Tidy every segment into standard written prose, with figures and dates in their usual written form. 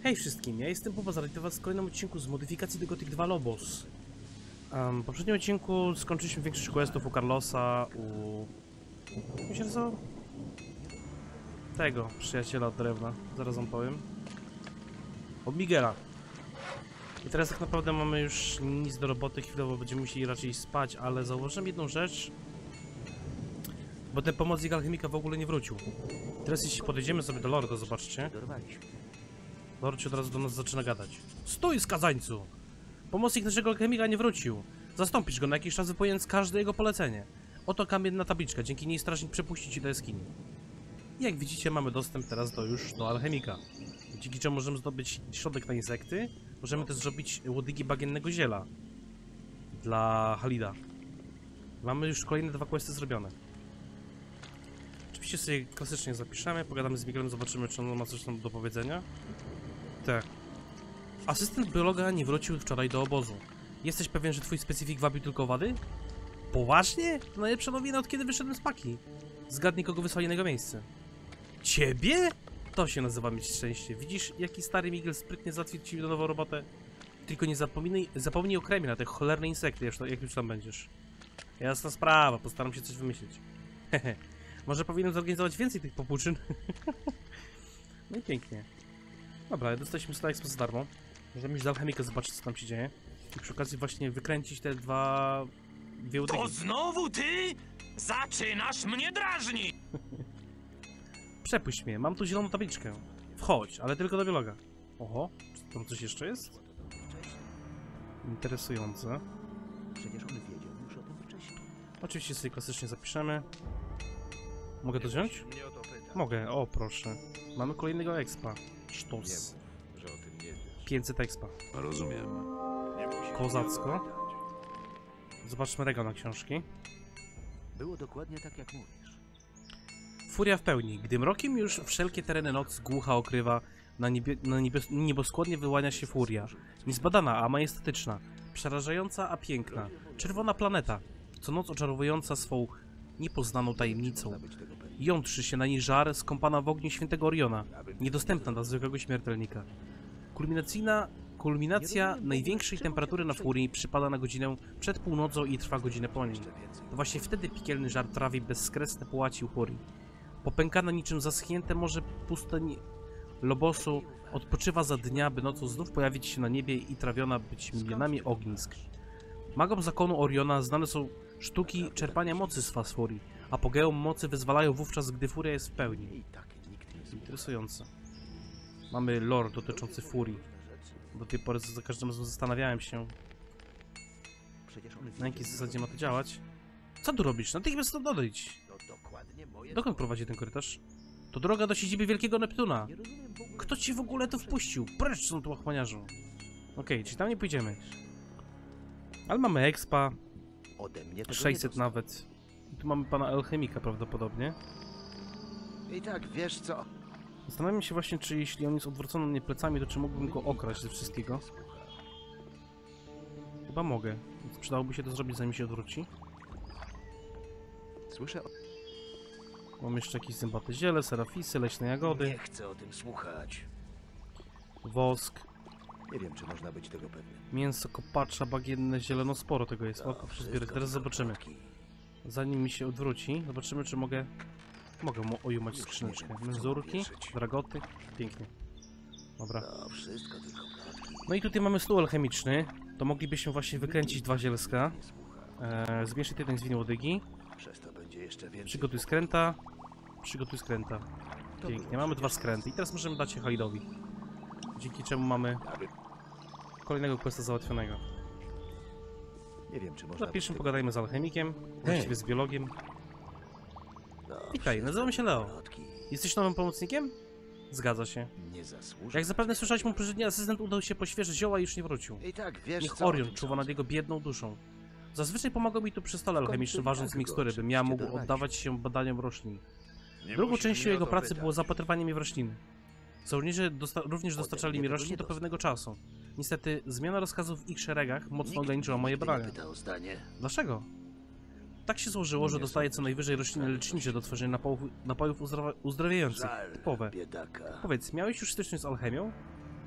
Hej wszystkim, ja jestem Boba, zaraz do was w kolejnym odcinku z modyfikacji do Gothic 2 Lobos. W poprzednim odcinku skończyliśmy większość questów u Carlosa, jak się nazywał? Tego, przyjaciela od drewna, zaraz wam powiem. Od Miguela. I teraz tak naprawdę mamy już nic do roboty, chwilowo będziemy musieli raczej spać, ale zauważyłem jedną rzecz. Bo ten pomocnik alchemika w ogóle nie wrócił. Teraz jeśli podejdziemy sobie do Lorda, zobaczcie. Lord od razu do nas zaczyna gadać. Stój, skazańcu! Pomocnik naszego alchemika nie wrócił. Zastąpisz go na jakiś czas, wypełniając każde jego polecenie. Oto kamienna tabliczka, dzięki niej strażnik przepuści ci do jaskini. I jak widzicie, mamy dostęp teraz do alchemika. Dzięki czemu możemy zdobyć środek na insekty. Możemy też zrobić łodygi bagiennego ziela. Dla Halida. Mamy już kolejne 2 questy zrobione. Oczywiście sobie klasycznie zapiszemy, pogadamy z Miguelem, zobaczymy, czy on ma coś tam do powiedzenia. Tak. Asystent biologa nie wrócił wczoraj do obozu. Jesteś pewien, że twój specyfik wabił tylko owady? Poważnie? To najlepsza nowina, od kiedy wyszedłem z paki. Zgadnij, kogo wysłali na jego miejsce. Ciebie? To się nazywa mieć szczęście. Widzisz, jaki stary Miguel sprytnie załatwił ci do nową robotę? Tylko nie zapomnij o kremie na te cholerne insekty, jak już tam będziesz. Jasna sprawa, postaram się coś wymyślić. Hehe. Może powinienem zorganizować więcej tych popłuczyn? No i pięknie. Dobra, dostaliśmy Star Expo za darmo. Możemy iść do alchemika, zobaczyć, co tam się dzieje. I przy okazji właśnie wykręcić te dwie łodygi. To znowu ty? Zaczynasz mnie drażnić! Przepuść mnie, mam tu zieloną tabliczkę. Wchodź, ale tylko do biologa. Oho, czy tam coś jeszcze jest? Interesujące. Przecież on wiedział już o tym wcześniej. Oczywiście sobie klasycznie zapiszemy. Mogę to wziąć? Mogę, o proszę. Mamy kolejnego expa. Sztos. 500 expa. Rozumiem. Kozacko. Zobaczmy regał na książki. Było dokładnie tak, jak mówisz. Furia w pełni. Gdy mrokiem już wszelkie tereny noc głucha okrywa, na nieboskłonnie wyłania się furia. Niezbadana, a majestatyczna. Przerażająca, a piękna. Czerwona planeta. Co noc oczarowująca swą niepoznaną tajemnicą. Jątrzy się na niej żar, skąpana w ogniu świętego Oriona. Niedostępna dla zwykłego śmiertelnika. Kulminacja największej temperatury na furii przypada na godzinę przed północą i trwa godzinę po niej. To właśnie wtedy piekielny żar trawi bezkresne połaci u furii. Popękana niczym zaschnięte morze pustyni Lobosu odpoczywa za dnia, by nocą znów pojawić się na niebie i trawiona być milionami ognisk. Magom zakonu Oriona znane są sztuki czerpania mocy z faz furii. Apogeum mocy wyzwalają wówczas, gdy furia jest w pełni. Interesujące. Mamy lore dotyczący furii. Do tej pory za każdym razem zastanawiałem się, na jakiej zasadzie ma to działać. Co tu robisz? Natychmiast to dodejdź. Dokąd prowadzi ten korytarz? To droga do siedziby Wielkiego Neptuna. Kto ci w ogóle to wpuścił? Precz są tu łachmaniarzu. Okej, czyli tam nie pójdziemy. Ale mamy expa. 600 nawet. I tu mamy pana alchemika prawdopodobnie. I tak, wiesz co? Zastanawiam się właśnie, czy jeśli on jest odwrócony mnie plecami, to czy mógłbym go okraść ze wszystkiego. Chyba mogę. Więc przydałoby się to zrobić, zanim się odwróci. Słyszę o... Mam jeszcze jakieś zębate ziele, serafisy, leśne jagody. Nie chcę o tym słuchać. Wosk. Nie wiem, czy można być tego pewnym. Mięso, kopacza, bagienne, ziele, no sporo tego jest. O, zbierać. Teraz zobaczymy. Zanim mi się odwróci, zobaczymy, czy mogę mu ojumać skrzyneczkę. Menzurki, dragoty. Pięknie. Dobra. No i tutaj mamy stół alchemiczny. To moglibyśmy właśnie wykręcić 2 zielska. Zmieszyć jeden z łodygi. Przygotuj skręta. Przygotuj skręta. Pięknie. Mamy 2 skręty. I teraz możemy dać je Halidowi. Dzięki czemu mamy kolejnego questa załatwionego. Nie wiem, czy można... Na pierwszym pogadajmy z alchemikiem, właściwie z biologiem. Witaj, nazywam się Leo. Jesteś nowym pomocnikiem? Zgadza się. Jak zapewne słyszałeś, mu poprzedni asystent udał się po świeże zioła i już nie wrócił. I tak, wiesz Niech co? Orion czuwa nad jego biedną duszą. Zazwyczaj pomagał mi tu przy stole alchemicznym, ważąc mikstury, bym ja mógł oddawać się badaniom roślin. Drugą częścią jego pracy było zapatrywanie mnie w rośliny. Żołnierze również dostarczali mi roślin do pewnego czasu. Niestety, zmiana rozkazów w ich szeregach mocno ograniczyła moje badania. Dlaczego? Tak się złożyło, że dostaję co najwyżej rośliny lecznicze do tworzenia napojów uzdrawiających. Typowe. Powiedz, miałeś już styczność z alchemią?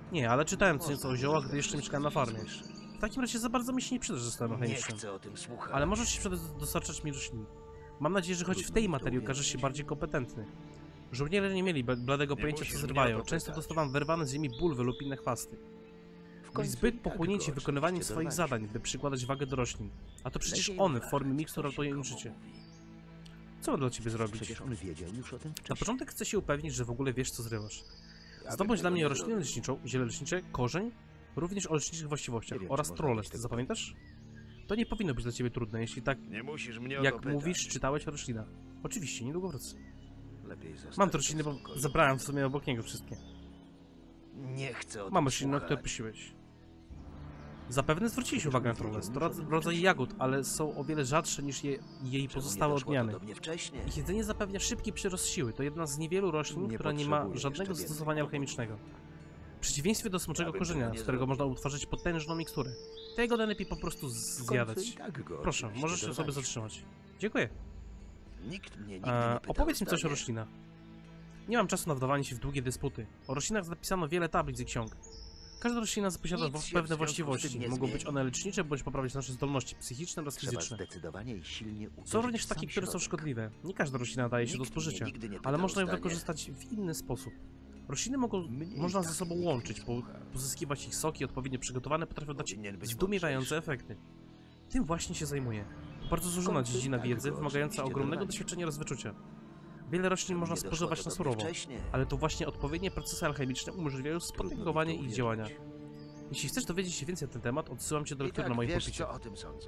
Nie, ale czytałem co Można nieco o ziołach, gdy by jeszcze wszystko mieszkałem na farmie. słyszę. W takim razie za bardzo mi się nie przyda, że zostałem Nie alchemicznym. chcę o tym słuchać. Ale możesz się przydać dostarczać mi roślin. Mam nadzieję, że choć w Trudno tej mi to materii okażesz uwierzyć. się bardziej kompetentny. Żołnierze nie mieli bladego Nie pojęcia, co musisz mnie o zrywają. to Często pytać. dostawałem wyrwane z ziemi bulwy lub inne chwasty. W Byli końcu zbyt i tak pochłonięci go wykonywaniem oczywiście swoich dorwaliśmy. zadań, by przykładać wagę do roślin. A to przecież Lepiej one w uważać, formie mikstur co się ratują im komu życie. mówi. Co mam dla ciebie zrobić? Przecież on wiedział już o tym Na wcześniej. początek chcę się upewnić, że w ogóle wiesz, co zrywasz. Ja Zdobądź bym dla tego mnie nie roślinę zrobił. leczniczą, ziele lecznicze, korzeń, również o leczniczych właściwościach Nie wiem, oraz czy można być trolest. tego Zapamiętasz? To nie powinno być dla ciebie trudne, jeśli tak, Nie musisz mnie o to jak pytać. mówisz, czytałeś o roślinach. Oczywiście, niedługo wrócę. Lepiej zostawić Mam te to rośliny, w bo spokoju. zabrałem w sumie obok niego wszystkie. Nie chcę o tym Mam rośliny, o słuchać. które prosiłeś. Zapewne zwróciłeś uwagę na trolest. To rodzaj jagód, ale są o wiele rzadsze niż jej Czemu pozostałe nie doszło odmiany. to do mnie wcześniej? Ich jedzenie zapewnia szybki przyrost siły. To jedna z niewielu roślin, Nie która nie ma potrzebuję żadnego jeszcze zastosowania więcej alchemicznego. W przeciwieństwie do smoczego Ja bym korzenia, tego nie z którego zrobił. można utworzyć potężną miksturę. Tego najlepiej po prostu W końcu zjadać. i tak go Proszę, oczywiście możesz się sobie dorwaliśmy. zatrzymać. Dziękuję. Nikt mnie nigdy nie pytał Opowiedz mi coś o zdanie. roślinach. Nie mam czasu na wdawanie się w długie dysputy. O roślinach napisano wiele tablic i ksiąg. Każda roślina posiada Nic się w pewne związku z właściwości. tym nie Mogą być zmieni. one lecznicze, bądź poprawiać nasze zdolności psychiczne oraz Trzeba fizyczne. zdecydowanie i silnie uderzyć Są również w sam takie, które są środek. szkodliwe. Nie każda roślina nadaje się do Nikt mnie spożycia, nigdy nie ale pytał można ją zdanie. wykorzystać w inny sposób. Rośliny mogą, Mnie można i ze tak sobą nikt łączyć, nie bo słucha. pozyskiwać ich soki odpowiednio przygotowane potrafią dać Powinien być zdumiewające mądrzejszy. efekty. Tym właśnie się zajmuję. Bardzo złożona końcu dziedzina tak wiedzy, go wymagająca oczywiście ogromnego dorwaliśmy. doświadczenia oraz wyczucia. Wiele roślin Czemu można nie doszło spożywać to na do mnie surowo, wcześniej? ale to właśnie odpowiednie procesy alchemiczne umożliwiają spotęgowanie Trudno mi ich to działania. uwierzyć. Jeśli chcesz dowiedzieć się więcej na ten temat, odsyłam cię do I lektury tak na moim wiesz, popicie. co o tym sądzę.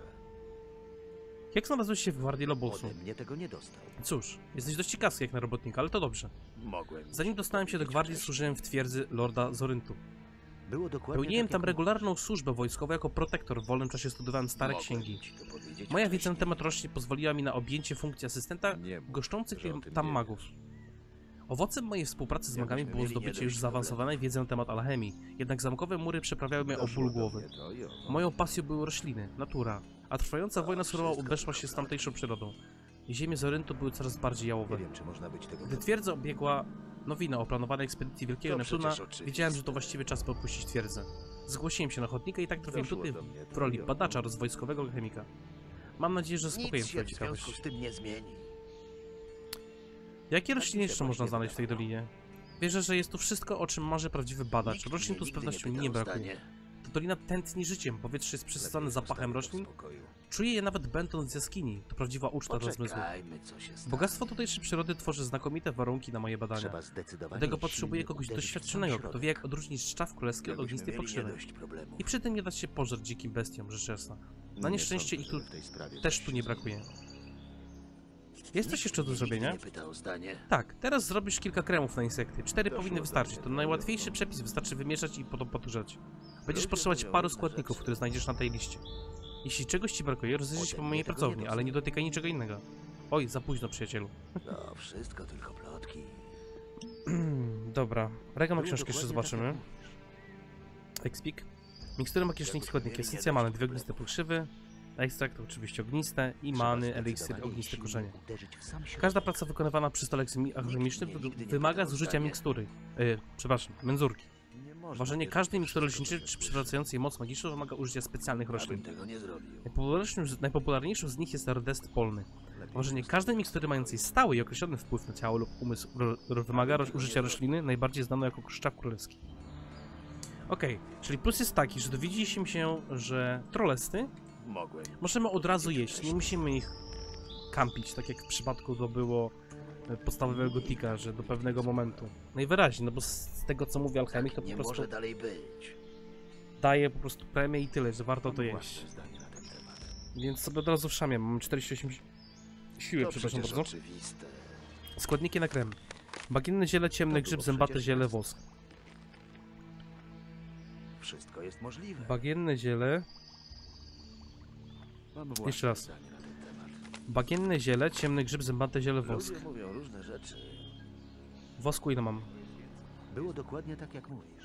Jak znalazłeś się w Gwardii Lobosu? Ode mnie tego nie dostał. Cóż, jesteś dość ciekawski jak na robotnika, ale to dobrze. Mogłem. Zanim dostałem się do gwardii, wcześniej. służyłem w twierdzy Lorda Zoryntu. Było dokładnie Pełniłem tak, tam jak regularną służbę wojskową jako protektor. W wolnym czasie studiowałem stare Mogłem księgi. ci to powiedzieć Moja wiedza wcześniej. na temat roślin pozwoliła mi na objęcie funkcji asystenta Nie mów, goszczących że o tym tam nie magów. wiesz. Owocem mojej współpracy z Jakbyśmy magami było mieli nie zdobycie dość już zaawansowanej wiedzy na temat alchemii, jednak zamkowe mury przyprawiały mnie o Doszło ból do głowy. mnie to i owo. Moją pasją były rośliny, natura, a trwająca wojna surowa wszystko odeszła się tylko z tamtejszą przyrodą. I ziemie Zoryntu były coraz bardziej jałowe. Nie wiem, czy można być tego Gdy pewnym. twierdzę obiegła nowina o planowanej ekspedycji Wielkiego To Neptuna, przecież oczywiste. wiedziałem, że to właściwie czas by opuścić twierdzę. Zgłosiłem się na chodnika i tak trafiłem Doszło tutaj do mnie w to roli i owo. badacza oraz wojskowego chemika. Mam nadzieję, że zaspokoję Nic się twoją w ciekawość. związku z tym nie zmieni. Jakie rośliny mi się jeszcze można właśnie znaleźć w tej wydawało. dolinie? Wierzę, że jest tu wszystko, o czym marzy prawdziwy badacz. Nikt Roślin mnie tu z nigdy pewnością pytał nie o brakuje. zdanie. To dolina tętni życiem, powietrze jest przesycone Lepiej zapachem zostawić to w roślin. spokoju. Czuję je nawet będąc z jaskini. To prawdziwa uczta dla zmysłu. Poczekajmy, co się stanie. Bogactwo tutejszej przyrody tworzy znakomite warunki na moje badania. Trzeba zdecydowanie Dlatego silnie potrzebuję kogoś uderzyć w sam doświadczonego, kto środek. wie jak odróżnić szczaw królewski od Jakbyśmy ognistej mieli nie pokrzywy. dość problemów. I przy tym nie dać się pożreć dzikim bestiom, rzecz jasna. Na Nie nieszczęście sądzę, ich tu żeby w tej sprawie też coś tu się nie brakuje. Jest coś Nikt jeszcze do mnie zrobienia? nigdy nie pytał o zdanie. Tak, teraz zrobisz kilka kremów na insekty. 4 Doszło powinny do wystarczyć. mnie, To to najłatwiejszy wiadomo. przepis, wystarczy wymieszać i potem podgrzać. Będziesz Ludzie potrzebować mówią paru różne składników, rzeczy. które znajdziesz na tej liście. Jeśli czegoś ci brakuje, rozejrzyj się po Ode mojej mnie tego pracowni, nie ale nie dostaniesz. dotykaj niczego innego. Oj, za późno, przyjacielu. No, wszystko tylko plotki. Dobra, Rega ma Było książkę, jeszcze dokładnie tak, zobaczymy. jak mówisz. Expik. Mikstury magicznych Jakbyśmy składniki. mieli nie Esencja dość many, 2 problemu. ogniste pokrzywy. Ekstrakt oczywiście ogniste i Trzeba many, eliksir, zdecydowanie ogniste silnie korzenie. uderzyć w sam środek. Każda praca wykonywana przy stole alchemicznym mnie nigdy nie wymaga pytał o zużycia zdanie. mikstury. Przepraszam, menzurki. Nie można Ważenie wierzyć każdej we mikstury wszystko, leczniczej co czy słyszę. przywracającej moc magiczną wymaga użycia specjalnych Ja bym roślin. tego nie zrobił. Najpopularniejszą z nich jest rdest polny. Lepiej Ważenie zostawić każdej to w mikstury spokoju. mającej stały i określony wpływ na ciało lub umysł wymaga użycia rośliny, najbardziej znaną jako szczaw królewski. Okej, czyli plus jest taki, że dowiedzieliśmy się, że trolesty Mogłem. możemy od razu jeść, nie musimy ich kampić, tak jak w przypadku to było podstawowego gotika, że do pewnego momentu. Najwyraźniej, no bo z tego co mówi alchemik, to Nie po prostu może dalej być. daje po prostu premię i tyle, że warto to Mam jeść. własne zdanie na ten temat. Więc sobie od razu wszamiam, mam 48 siły, To przepraszam przecież bardzo. oczywiste. Składniki na krem. Bagienne ziele, ciemny To grzyb, było zębate przecież ziele, jasne. wosk. Wszystko jest możliwe. Bagienne ziele, Mam własne jeszcze raz. zdanie na ten temat. bagienne ziele, ciemny grzyb, zębate ziele, wosk. Ludzie mówią różne rzeczy. Wosku ile mam? Było dokładnie tak, jak mówisz.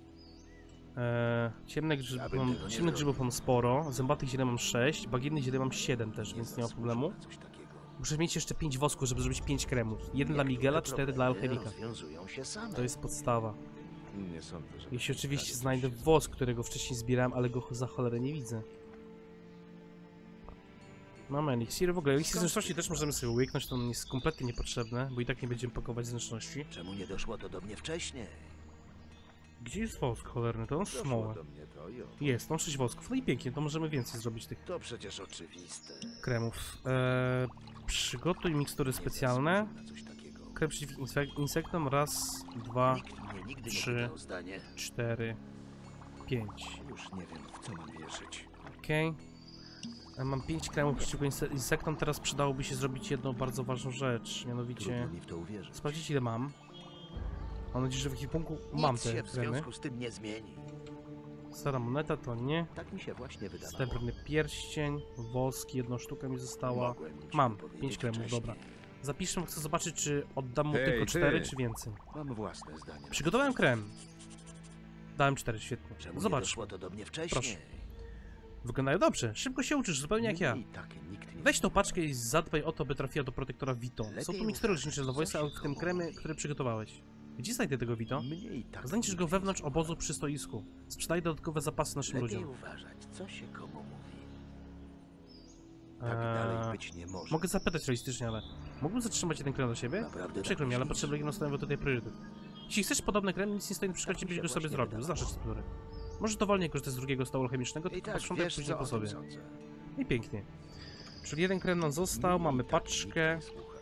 Ciemne grzyby Ja bym mam, tego nie ciemnych grzybów zrobił. mam sporo, zębatych ziele mam 6, bagiennych ziele mam 7 też, więc nie ma problemu. zasłużył na coś takiego. Muszę mieć jeszcze 5 wosków, żeby zrobić 5 kremów. Jeden dla Niektóre Miguela, 4 dla problemy alchemika. rozwiązują się same. To jest podstawa. Nie sądzę, że... Jeśli oczywiście znajdę wosk, którego wcześniej zbierałem, ale go za cholerę nie widzę. Mamy eliksir. W ogóle eliksir zręczności też możemy sobie łyknąć, to on jest kompletnie niepotrzebne, bo i tak nie będziemy pakować zręczności. Czemu nie doszło to do mnie wcześniej? Gdzie jest wosk cholerny? To on Doszło smoła. do mnie to i owo. Jest, mam 6 wosków. No i pięknie, to możemy więcej zrobić tych To przecież oczywiste. kremów. Przygotuj mikstury specjalne. Na coś takiego. Krem przeciw insektom. Raz, dwa, Nikt mnie nigdy trzy. nie pytał zdanie. 4, 5. Już nie wiem, w co mam wierzyć. Okej. Mam 5 kremów przeciwko insektom. Teraz przydałoby się zrobić jedną bardzo ważną rzecz. Mianowicie Trudno mi w to uwierzyć. sprawdzić, ile mam. Mam nadzieję, że w ekwipunku mam Nic te się w kremy. związku z tym nie zmieni. Stara moneta to nie. Tak mi się właśnie wydawało. Srebrny pierścień, wosk, jedna sztuka mi została. Mogłem ci Mam to powiedzieć 5 kremów, wcześniej. dobra. Zapiszę, chcę zobaczyć, czy oddam mu Hej, tylko ty! 4, czy więcej. Mam własne zdanie. Przygotowałem krem. Dałem 4, świetnie. Czemu nie Zobacz, doszło to do mnie wcześniej? Proszę. wyglądają dobrze. Szybko się uczysz, zupełnie jak ja. I tak nikt nie... Weź tą paczkę i zadbaj o to, by trafiła do protektora Vito. Są Lepiej tu mikstury uważać, lecznicze dla co wojska, się a w tym komu kremy, mówi. które przygotowałeś. Gdzie znajdę tego Vito? Mnie i tak Znajdziesz nikt go nie wewnątrz słucha. obozu przy stoisku. Sprzedaj dodatkowe zapasy naszym Lepiej ludziom. uważać, co się komu mówi. Tak dalej być nie może. Mogę zapytać realistycznie, ale mógłbym zatrzymać jeden krem dla siebie? Naprawdę Przykro tak mi, ale myślisz? potrzebuję jednostroniowy tutaj priorytet. Jeśli chcesz podobny krem, nic nie stoi na przeszkodzie, Tak mi się byś go sobie właśnie zrobił. wydawało. Znasz struktury. Możesz dowolnie korzystać z drugiego stołu chemicznego, I tylko tak posprzątaj wiesz, później co po o tym sobie. sądzę. I pięknie. Czyli jeden krem nam został, Mnie mamy i tak paczkę. nikt nie słucha.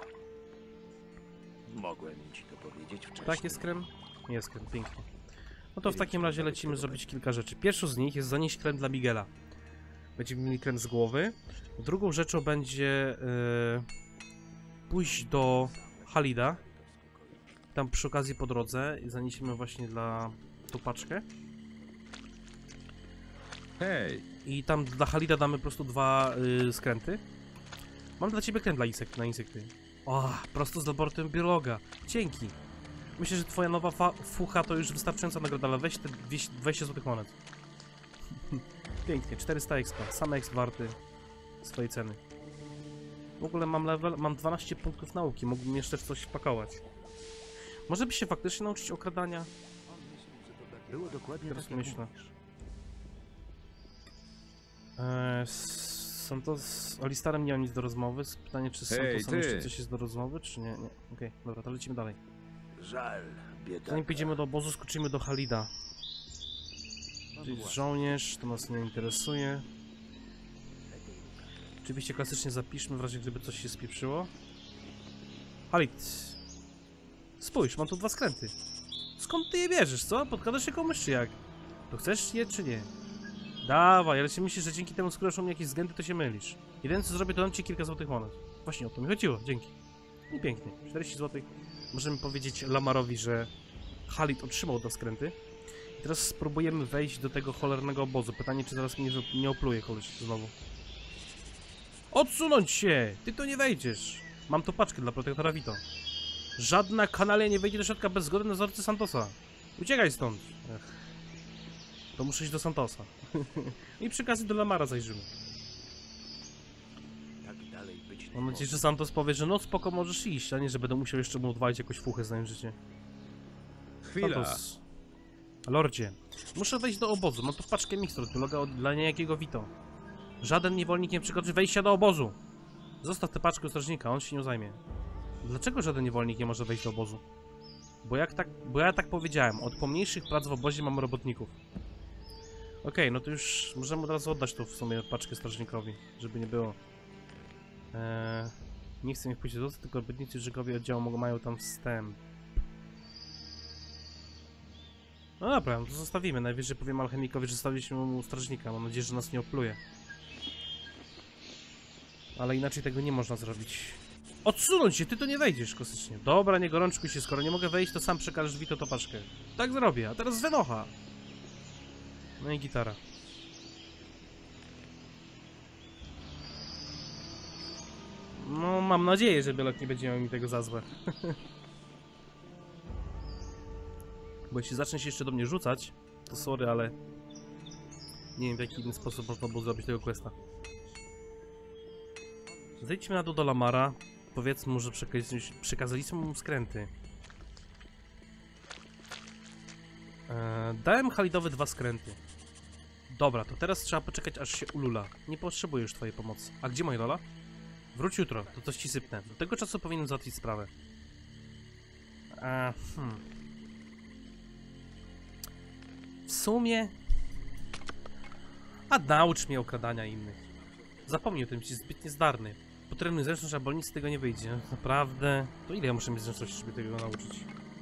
Mogłem ci to powiedzieć wcześniej. Tak, jest krem? Jest krem, pięknie. No to w takim razie lecimy zrobić kilka rzeczy. Pierwszą z nich jest zanieść krem dla Miguela. Będziemy mieli krem z głowy. Drugą rzeczą będzie pójść do Halida. Tam przy okazji po drodze zaniesiemy właśnie dla tą paczkę. Hej, I tam dla Halida damy po prostu 2 skręty. Mam dla ciebie krem dla na insekty. O, prosto z laboratorium biologa. Dzięki. Myślę, że twoja nowa fucha to już wystarczająca nagroda, ale weź te 20 zł monet. Pięknie, 400 expa. Sam exp warty swojej ceny. W ogóle mam 12 punktów nauki, mógłbym jeszcze w coś wpakować. Może by się faktycznie nauczyć okradania? Było dokładnie Teraz tak, jak myślę. mówisz. Z Alistarem nie mam nic do rozmowy. Pytanie, czy z Hej, Santosem ty! jeszcze coś jest do rozmowy, czy nie? Nie. Okej, dobra, to lecimy dalej. Żal, biedaka. Zanim pójdziemy do obozu, skoczymy do Halida. Czyli jest żołnierz, to nas nie interesuje. Oczywiście klasycznie zapiszmy, w razie gdyby coś się spieprzyło. Halid. Spójrz, mam tu 2 skręty. Skąd ty je bierzesz, co? Podkładasz się komuś, czy jak? To chcesz je, czy nie? Dawaj, ale się myślisz, że dzięki temu skoro są jakieś względy, to się mylisz. Jedyne co zrobię, to dam ci kilka złotych monet. Właśnie o to mi chodziło, dzięki. I pięknie, 40 złotych. Możemy powiedzieć Lamarowi, że Halid otrzymał 2 skręty. I teraz spróbujemy wejść do tego cholernego obozu. Pytanie, czy zaraz mnie nie opluje koleś znowu. Odsunąć się! Ty tu nie wejdziesz! Mam tu paczkę dla protektora Vito. Żadna kanalia nie wejdzie do środka bez zgody nadzorcy Santosa. Uciekaj stąd! Ech. To muszę iść do Santosa. I przy okazji do Lamara zajrzymy. Tak dalej być nie Mam nadzieję, może. że Santos powie, że no spoko, możesz iść, a nie, że będę musiał jeszcze mu odwalić jakąś fuchę znając życie. chwila. Santos. Lordzie, muszę wejść do obozu. Mam tu paczkę mikstur dla niejakiego Vito. Żaden niewolnik nie przekroczy wejścia do obozu. Zostaw tę paczkę u strażnika, on się nią zajmie. Dlaczego żaden niewolnik nie może wejść do obozu? Bo ja tak powiedziałem. Od pomniejszych prac w obozie mam robotników. Okej, no to już możemy od razu oddać tu w sumie paczkę strażnikowi, żeby nie było. Nie chcę mi pójść do tylko robotnicy żygowie oddziału mają tam wstęp. No dobra, no to zostawimy. Najwyżej powiem alchemikowi, że zostawiliśmy mu strażnika. Mam nadzieję, że nas nie opluje. Ale inaczej tego nie można zrobić. Odsunąć się, ty to nie wejdziesz klasycznie. Dobra, nie gorączkuj się, skoro nie mogę wejść, to sam przekażesz Vito to paczkę. Tak zrobię, a teraz Wenocha. No i gitara. No, mam nadzieję, że Bielok nie będzie miał mi tego za złe. Bo jeśli zacznie się jeszcze do mnie rzucać, to sorry, ale nie wiem w jaki inny sposób można było zrobić tego questa. Zejdźmy na dół do Lamara. Powiedzmy mu, że przekazaliśmy mu skręty. Dałem Halidowi 2 skręty. Dobra, to teraz trzeba poczekać, aż się ulula. Nie potrzebuję już twojej pomocy. A gdzie moja Lola? Wróć jutro, to coś ci sypnę. Do tego czasu powinienem załatwić sprawę. W sumie... A naucz mnie okradania innych. Zapomnij o tym, jesteś zbyt niezdarny. Potrebny zręczność, a nic z tego nie wyjdzie. Naprawdę... To ile ja muszę mieć zręczności, żeby tego nauczyć?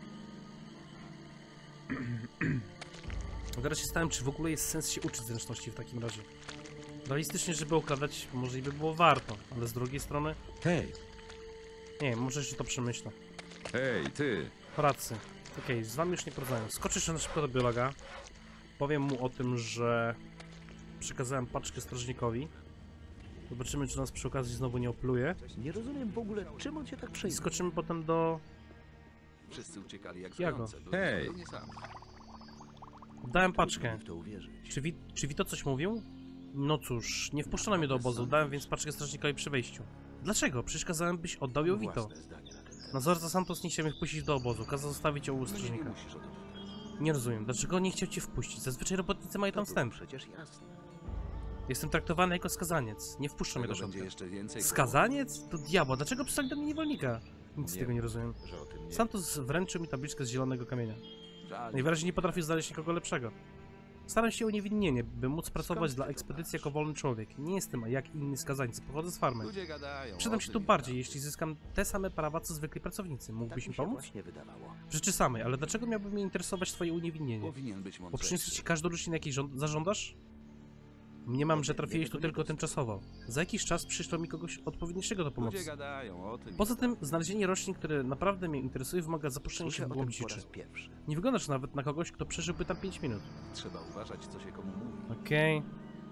Teraz się stałem, czy w ogóle jest sens się uczyć zręczności w takim razie. Realistycznie, żeby okradać, może i by było warto, ale z drugiej strony... Hej, Nie, może jeszcze to przemyślę. hej, ty. Pracy. Okej, z wami już nie porozmawiam. Skoczę jeszcze na szybko do biologa. Powiem mu o tym, że przekazałem paczkę strażnikowi. Zobaczymy, czy nas przy okazji znowu nie opluje. Nie rozumiem w ogóle, czym on się tak I przejmuje. skoczymy potem do... Wszyscy uciekali jak Jago. zające. Hej. Zupełnie sam. Dałem Trudno paczkę. mi w to uwierzyć. Czy Vito coś mówił? No cóż, nie wpuszczono mnie do obozu. Dałem więc paczkę strażnikowi przy wejściu. Dlaczego? Przecież kazałem, byś oddał ją Vito. Własne zdanie na ten temat. Nazorca Santos nie chciał mnie wpuścić do obozu. Kazał zostawić ją u No nie strażnika. musisz o tym pytać. Nie rozumiem, dlaczego nie chciał cię wpuścić? Zazwyczaj robotnicy mają tam To było wstęp. przecież jasne. Jestem traktowany jako skazaniec. Nie wpuszczą mnie do Tego będzie środka. jeszcze więcej. Skazaniec? To diabła. Dlaczego przystali do mnie niewolnika? Nic z Nie tego nie wiem. rozumiem. Że o tym nie Santos wręczył mi tabliczkę z zielonego kamienia. Żal. Najwyraźniej nie potrafił znaleźć nikogo lepszego. Staram się o uniewinnienie, by móc pracować ty dla to ekspedycji masz? jako wolny człowiek. Nie jestem jak inni skazańcy, pochodzę z farmy. Ludzie gadają. Przydam o się tym tu nie bardziej, gadają. jeśli zyskam te same prawa, co zwykli pracownicy. Tak Mógłbyś mi mi się pomóc? właśnie wydawało. W rzeczy samej, ale dlaczego miałby mnie interesować twoje uniewinnienie? Powinien być Bo mądrzejszy. przyniosę ci każdą roślinę, jakiej zażądasz? Mniemam, że trafiłeś tu tylko tymczasowo. Za jakiś czas przyszło mi kogoś odpowiedniejszego do Ludzie pomocy. gadają o tym. Poza tym, znalezienie roślin, które naprawdę mnie interesuje, wymaga zapuszczenia się Słyszę w o głąb tym po dziczy. raz pierwszy. Nie wyglądasz nawet na kogoś, kto przeżyłby tam 5 minut. Trzeba uważać, co się komu mówi. Okej.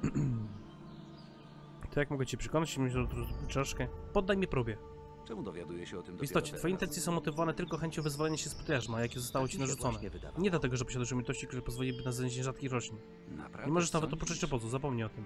To jak mogę cię przekonać, myślę, że troszkę. Poddaj mi próbie. Czemu dowiaduje się o tym W istocie, dopiero twoje teraz? intencje są motywowane tylko chęcią wyzwolenia się z jarzma, jakie zostało Tak ci mi się narzucone. właśnie wydawało. Nie dlatego, że posiadasz umiejętności, które pozwoliłyby na znalezienie rzadkich roślin. Naprawdę Nie możesz nawet sądzisz? opuszczać obozu, zapomnij o tym.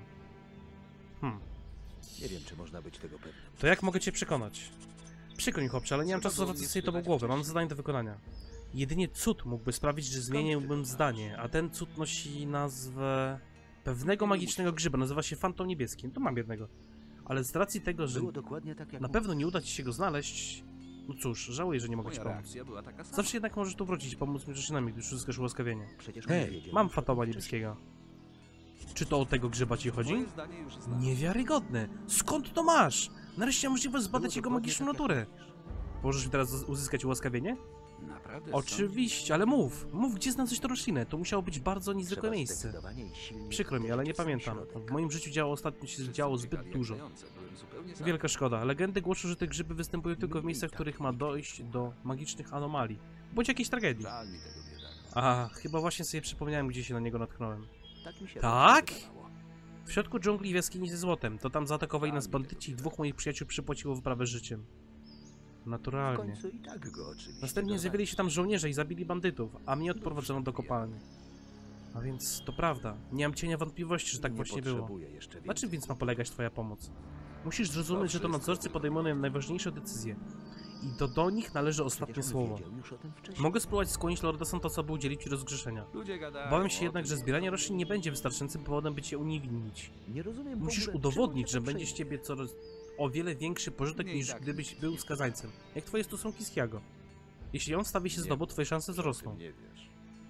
Nie wiem, czy można być tego pewnym. To jak mogę cię przekonać? Przykro mi, chłopcze, ale nie mam Trzeba czasu było zawracać nie sobie tobą spytać głowę, mam wcześniej. zadanie do wykonania. Jedynie cud mógłby sprawić, że zmieniłbym zdanie, a ten cud nosi nazwę... pewnego magicznego grzyba, nazywa się Fantom Niebieski. To mam jednego. Ale z racji tego, że Było dokładnie tak, jak na pewno nie uda ci się go znaleźć... No cóż, żałuję, że nie mogę ci Moja pomóc. reakcja była taka sama. Zawsze jednak możesz tu wrócić i pomóc mi roślinami, gdyż uzyskasz ułaskawienie. Przecież Hej, nie wiedziałem Mam już o tym Fantoma wcześniej. Niebieskiego. Czy to o tego grzyba ci chodzi? Moje zdanie już znam. Niewiarygodne! Skąd to masz? Nareszcie mam możliwość Było zbadać jego dokładnie magiczną tak, jak naturę. mówisz. Możesz mi teraz uzyskać ułaskawienie? Naprawdę Oczywiście, ale mów, gdzie znaleźć tę roślinę? To musiało być bardzo niezwykłe Trzeba miejsce. zdecydowanie i silnie Przykro mi, ale nie uderzyć w sam pamiętam. środek. W moim życiu ostatnio się Wszyscy działo uciekali zbyt jak dużo. zające. Byłem zupełnie sam. Wielka szkoda. Legendy głoszą, że te grzyby występują tylko w Mniej miejscach, w których ma takich dojść do magicznych anomalii. Bądź jakiejś tragedii. Żal mi tego biedaka. A, chyba właśnie sobie przypomniałem, gdzie się na niego natknąłem. Tak mi się Tak? właśnie wydawało. W środku dżungli w jaskini ze złotem. To tam zaatakowali nas bandyci i 2 moich przyjaciół przypłaciło wyprawę życiem. W Naturalnie. końcu i tak go oczywiście. Następnie zjawili się tam żołnierze i zabili bandytów, a mnie odprowadzono do kopalni. A więc to prawda. Nie mam cienia wątpliwości, że tak Nie właśnie było. potrzebuję jeszcze Na czym więcej. więc ma polegać twoja pomoc? Musisz zrozumieć, że to nadzorcy podejmują najważniejsze decyzje. I do nich należy ostatnie Przecież on słowo. wiedział już o tym wcześniej. Mogę spróbować skłonić Lorda Santosa, by udzielić ci rozgrzeszenia. Ludzie gadają Obawiam się o jednak, tym, że zbieranie roślin nie będzie wystarczającym powodem, by cię uniewinnić. Nie rozumiem w Musisz ogóle, udowodnić, że czemu się będzie z tak ciebie o wiele większy pożytek Nie, i niż tak gdybyś nie był wiesz. skazańcem. Jak twoje stosunki z Hiago. Jeśli on stawi się z Nie, tobą, twoje szanse że o wzrosną. tym nie wiesz.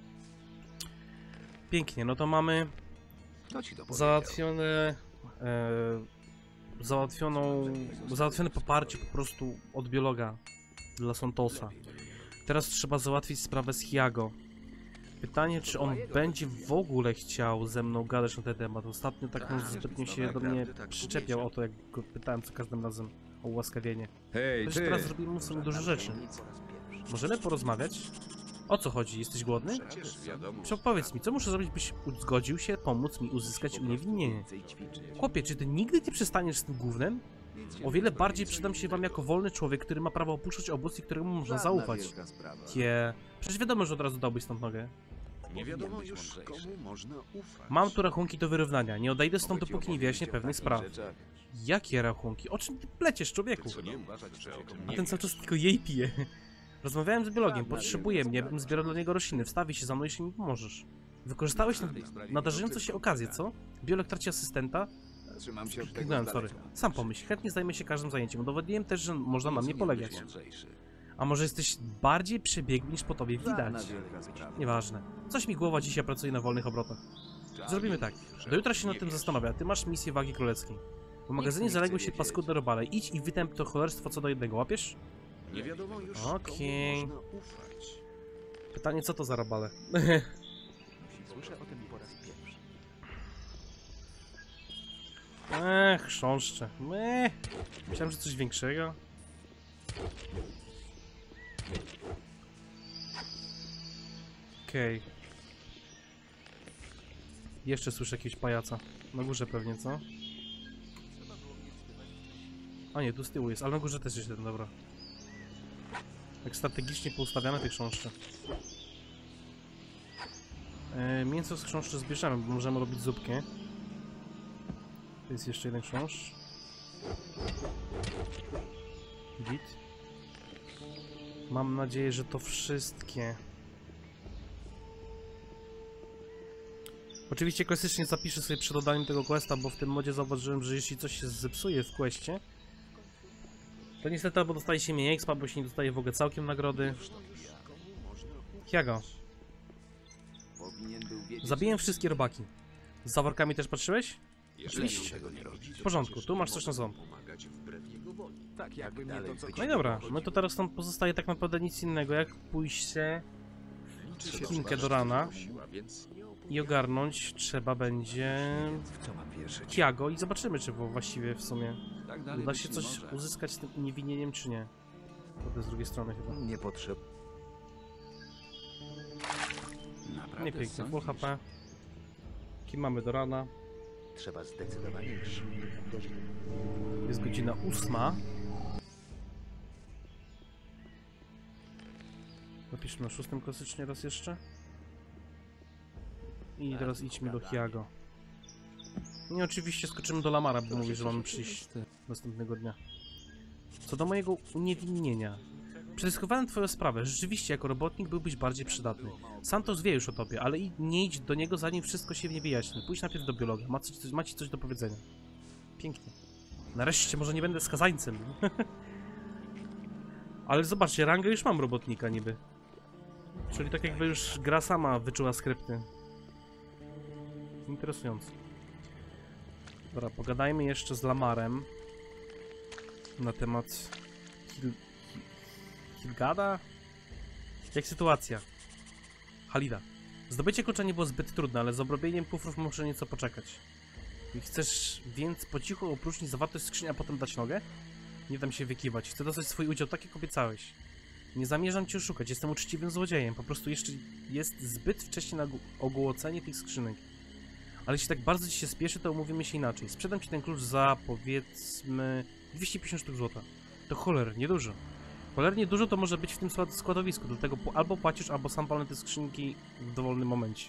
Pięknie, no to mamy Kto ci to powiedział? załatwione... załatwione poparcie po prostu od biologa dla Santosa. Teraz trzeba załatwić sprawę z Hiago. Pytanie, czy on będzie w ogóle chciał ze mną gadać na ten temat. Ostatnio tak on zbytnio się do mnie przyczepiał o to, jak go pytałem za każdym razem o ułaskawienie. Hej, Przecież ty. teraz zrobimy mu w sumie dużo rzeczy. Możemy porozmawiać? O co chodzi? Jesteś głodny? Przecież wiadomo. Powiedz mi, co muszę zrobić, byś zgodził się pomóc mi uzyskać uniewinnienie? Więcej ćwiczyć. Chłopie, czy ty nigdy nie przestaniesz z tym gównem? O wiele bardziej przydam się wam jako wolny człowiek, który ma prawo opuszczać obóz i któremu można zaufać. Przecież wiadomo, że od razu dałbyś stąd nogę. Nie wiadomo już komu można ufać. Mam tu rachunki do wyrównania. Nie odejdę stąd, dopóki nie wyjaśnię pewnych spraw. Rzeczach. Jakie rachunki? O czym ty pleciesz, człowieku? Tylko nie uważać, że o tym A nie ten cały wiesz. czas tylko jej pije. Rozmawiałem z biologiem, potrzebuje mnie, bym zbierał dla niego rośliny. Wstawi się za mną, jeśli mi pomożesz. Wykorzystałeś nadarzającą się okazję, co? Biolog traci asystenta? Trzymam się od tego Kliknąłem, z sorry. daleka. Sam pomyśl, chętnie zajmę się każdym zajęciem. Udowodniłem też, że można na mnie polegać. A może jesteś bardziej przebiegły niż po tobie widać? Wielka sprawa. Nieważne. Coś mi głowa dzisiaj pracuje na wolnych obrotach. Zrobimy tak. Do jutra się nad tym zastanawia. Ty masz misję wagi królewskiej. W magazynie zaległy się paskudne robale. Idź i wytęp to cholerstwo co do jednego. Łapiesz? Nie wiadomo już, Okej. komu można ufać. Pytanie, co to za robale? Słyszę o tym po raz pierwszy. Chrząszcze. Myślałem, że coś większego. Okej. Jeszcze słyszę jakiegoś pajaca. Na górze pewnie, co? A nie, tu z tyłu jest, ale na górze też jest jeden, dobra. Tak strategicznie poustawiane te chrząszcze. Mięso z chrząszczy zbierzemy, bo możemy robić zupkę. To jest jeszcze jeden chrząszcz. Git. Mam nadzieję, że to wszystkie. Oczywiście klasycznie zapiszę sobie przed dodaniem tego questa, bo w tym modzie zauważyłem, że jeśli coś się zepsuje w questie, to niestety albo dostaje się mniej expa, bo się nie dostaje w ogóle całkiem nagrody. Hiago. Powinien był wiedzieć, Zabiłem wszystkie robaki. Z zaworkami też patrzyłeś? jeżeli Oczywiście. tego nie robić. W porządku, tu masz coś na ząb. Pomagać wbrew jego woli. Tak jakby mnie dalej to co być No i dobra, no to teraz tam pozostaje tak naprawdę nic innego, jak pójście skinkę do rana Siła, więc nie i ogarnąć trzeba będzie w co mam wierzyć? Tiago i zobaczymy, czy właściwie w sumie tak dalej uda być się nie coś może. uzyskać z tym uniewinnieniem, czy nie. To z drugiej strony chyba. Nie potrzeb. Naprawdę Nie pięknie, full sądzisz? HP. Kim mamy do rana? Trzeba zdecydowanie iść. Jest godzina 8. Napiszmy na 6 klasycznie raz jeszcze. I teraz idźmy do Hiago. I oczywiście skoczymy do Lamara, bo mówi, że mamy przyjść następnego dnia. Co do mojego uniewinnienia. Przedyskutowałem twoją sprawę. Rzeczywiście, jako robotnik byłbyś bardziej przydatny. Santos wie już o tobie, ale nie idź do niego, zanim wszystko się nie wyjaśni. Pójdź najpierw do biologa. Ma ci coś do powiedzenia. Pięknie. Nareszcie może nie będę skazańcem. Ale zobaczcie, rangę już mam robotnika niby. Czyli tak jakby już gra sama wyczuła skrypty. Interesujące. Dobra, pogadajmy jeszcze z Lamarem na temat Hilgada? Jak sytuacja? Halida. Zdobycie klucza nie było zbyt trudne, ale z obrobieniem kufrów muszę nieco poczekać. I chcesz więc po cichu opróżnić zawartość skrzyni, a potem dać nogę? Nie dam się wykiwać. Chcę dostać swój udział tak, jak obiecałeś. Nie zamierzam cię oszukać, jestem uczciwym złodziejem. Po prostu jeszcze jest zbyt wcześnie na ogłocenie tych skrzynek. Ale jeśli tak bardzo ci się spieszy, to umówimy się inaczej. Sprzedam ci ten klucz za, powiedzmy, 250 sztuk złota. To cholernie dużo. Cholernie dużo to może być w tym składowisku, dlatego albo płacisz, albo sam palę te skrzynki w dowolnym momencie.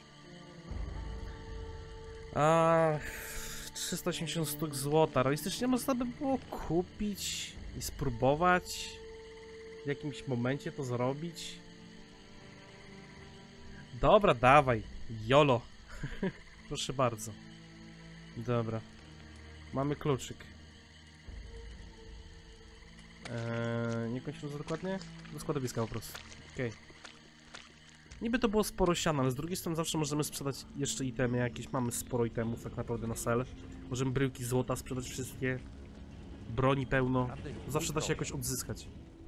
380 sztuk złota. Realistycznie można by było kupić i spróbować w jakimś momencie to zrobić. Dobra, dawaj. Jolo. Proszę bardzo. Dobra. Mamy kluczyk. Nie kończymy to dokładnie? Do składowiska po prostu. Okej. Niby to było sporo siana, ale z drugiej strony zawsze możemy sprzedać jeszcze itemy jakieś. Mamy sporo itemów tak naprawdę na sel. Możemy bryłki złota sprzedać wszystkie. Broni pełno. Zawsze da się jakoś odzyskać.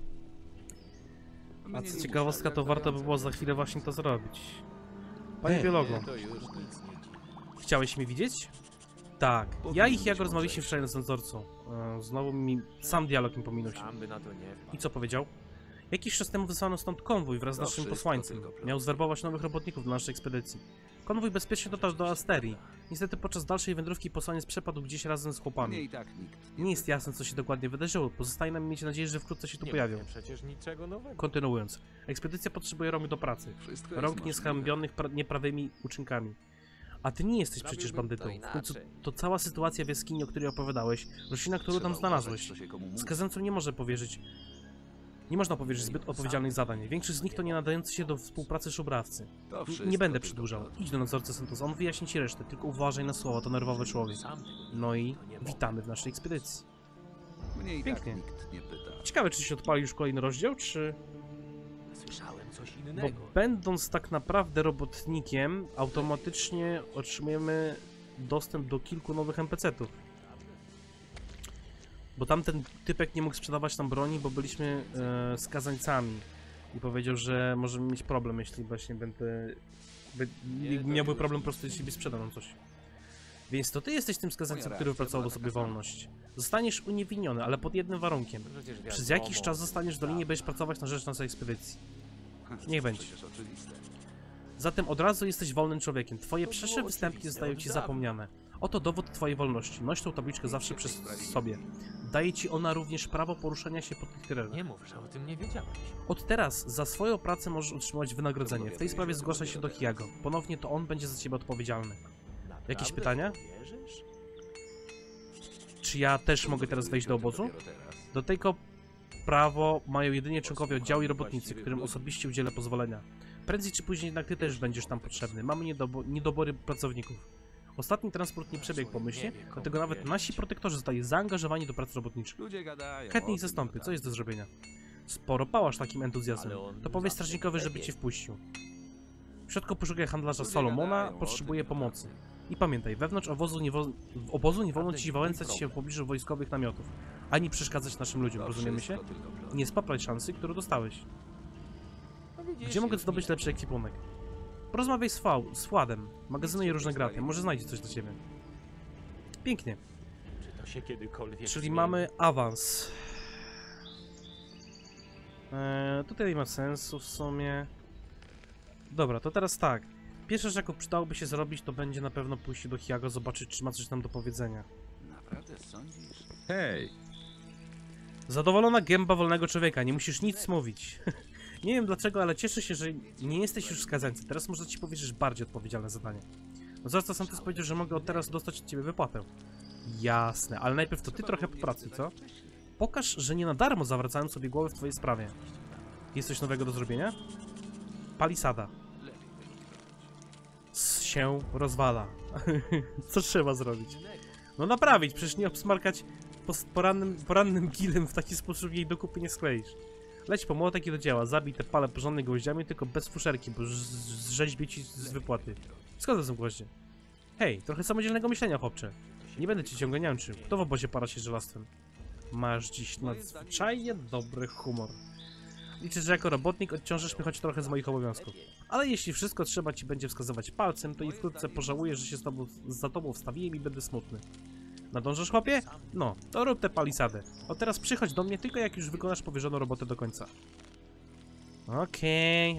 A co ciekawostka, to warto by było za chwilę właśnie to zrobić. Panie biologu, chciałeś mnie widzieć? Tak. Ja i Hiago rozmawialiśmy wczoraj z nadzorcą. Znowu mi sam dialog mi pominął się. I co powiedział? Jakiś czas temu wysłano stąd konwój wraz z naszym posłańcem. Miał zwerbować nowych robotników dla naszej ekspedycji. Konwój bezpiecznie dotarł do Asterii. Niestety podczas dalszej wędrówki posłaniec przepadł gdzieś razem z Mnie chłopami. i tak nikt Nie jest jasne, co się dokładnie wydarzyło. Pozostaje nam mieć nadzieję, że wkrótce się tu pojawią. Przecież niczego nowego. Kontynuując. Ekspedycja potrzebuje rąk do pracy. Wszystko jest Rąk możliwe. nieskambionych nieprawymi uczynkami. A ty nie jesteś przecież bandytą. W końcu to cała sytuacja w jaskini, o której opowiadałeś, roślina, którą tam Trzeba znalazłeś. uważać, co się komu mówi. Skazańcom nie może powierzyć. Nie można powiedzieć zbyt odpowiedzialnych zadań. Większość z nich to nie nadający się do współpracy szubrawcy. To Nie będę przedłużał. Idź do nadzorcy Santosa, on wyjaśni ci resztę, tylko uważaj na słowa, to nerwowy człowiek. No i witamy w naszej ekspedycji. Mnie i Pięknie. tak nikt nie pyta. Ciekawe, czy się odpali już kolejny rozdział, czy... Słyszałem coś Bo innego. będąc tak naprawdę robotnikiem, automatycznie otrzymujemy dostęp do kilku nowych NPC-ów. Bo tamten typek nie mógł sprzedawać nam broni, bo byliśmy skazańcami. I powiedział, że możemy mieć problem, jeśli właśnie miałby problem po prostu, jeśli by sprzedał nam coś. Więc to ty jesteś tym skazańcem, który wypracował sobie wolność. Zostaniesz uniewinniony, ale pod jednym warunkiem. Przez jakiś czas zostaniesz w Dolinie i będziesz pracować na rzecz naszej ekspedycji. Niech będzie. Przecież oczywiste. Zatem od razu jesteś wolnym człowiekiem. Twoje przeszłe występki zostają ci zapomniane. Oto dowód twojej wolności. Noś tą tabliczkę zawsze przy sobie. Daje ci ona również prawo poruszania się po tych terenach. Nie mów, że o tym nie wiedziałeś. Od teraz za swoją pracę możesz otrzymać wynagrodzenie. W tej sprawie zgłaszaj się do Hiago. Ponownie to on będzie za ciebie odpowiedzialny. Jakieś pytania? Czy ja też mogę teraz wejść do obozu? Dopiero teraz. Do tego prawo mają jedynie członkowie oddziału i robotnicy, którym osobiście udzielę pozwolenia. Prędzej czy później jednak ty też będziesz tam potrzebny. Mamy niedobory pracowników. Ostatni transport nie przebiegł pomyślnie, dlatego nawet nasi protektorzy zostali zaangażowani do pracy robotniczych. Ludzie gadają. Chętnie ich o tym zastąpię, co gadają. jest do zrobienia? Sporo pałasz takim entuzjazmem. To powiedz strażnikowi, żeby cię wpuścił. W środku poszukuję handlarza Solomona, potrzebuję pomocy. I pamiętaj, wewnątrz obozu nie wolno ci wałęsać się w pobliżu wojskowych namiotów, ani przeszkadzać naszym ludziom, To rozumiemy się? wszystko tylko plotki. Nie spapraj szansy, którą dostałeś. Gdzie mogę zdobyć lepszy ekwipunek? Porozmawiaj z Władem, magazynuję różne graty, może znajdzie coś dla ciebie. Pięknie, Czy to się kiedykolwiek czyli zmieni? mamy awans. Tutaj nie ma sensu w sumie. Dobra, to teraz tak. Pierwsza rzecz, jaką przydałoby się zrobić, to będzie na pewno pójść do Hiago, zobaczyć, czy ma coś nam do powiedzenia. Naprawdę sądzisz? Hej, Zadowolona gęba wolnego człowieka, nie musisz nic mówić. Nie wiem dlaczego, ale cieszę się, że nie jesteś już skazańcem. Teraz można ci powiedzieć bardziej odpowiedzialne zadanie. Nadzorca Santos powiedział, że mogę od teraz dostać od ciebie wypłatę. Jasne, ale najpierw to ty trochę popracuj, co? Pokaż, że nie na darmo zawracałem sobie głowę w twojej sprawie. Jest coś nowego do zrobienia? Palisada. Się rozwala. Co trzeba zrobić? No naprawić, przecież nie obsmarkać porannym gilem w taki sposób, że jej do kupy nie skleisz. Leć po młotek i do dzieła, zabij te pale porządnie gwoździami, tylko bez fuszerki, bo zrzeźbie ci z wypłaty. Skąd są gwoździe? Hej, trochę samodzielnego myślenia, chłopcze. Nie będę cię ciągle niańczył. Kto w obozie para się żelastwem? Masz dziś nadzwyczajnie dobry humor. Liczę, że jako robotnik odciążysz mnie choć trochę z moich obowiązków. Ale jeśli wszystko trzeba ci będzie wskazywać palcem, to i wkrótce pożałuję, że się za tobą wstawiłem i będę smutny. Nadążasz, chłopie? No, to rób tę palisadę. Od teraz przychodź do mnie tylko jak już wykonasz powierzoną robotę do końca. Okej.